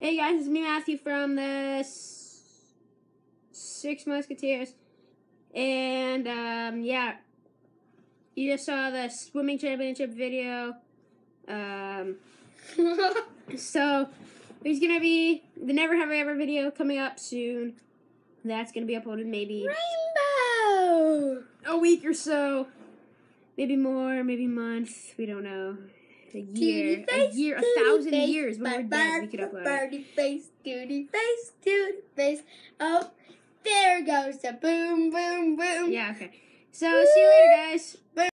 Hey guys, it's me, Matthew, from the Six Musketeers. And, yeah, you just saw the swimming championship video. So, there's gonna be the Never Have I Ever video coming up soon. That's gonna be uploaded maybe Rainbow! a week or so. Maybe more, maybe a month. We don't know. A year, 1,000 years when we're dead, we could upload it. Birdie face, duty face, duty face. Oh, there goes the boom, boom, boom. Yeah, okay. So, see you later, guys.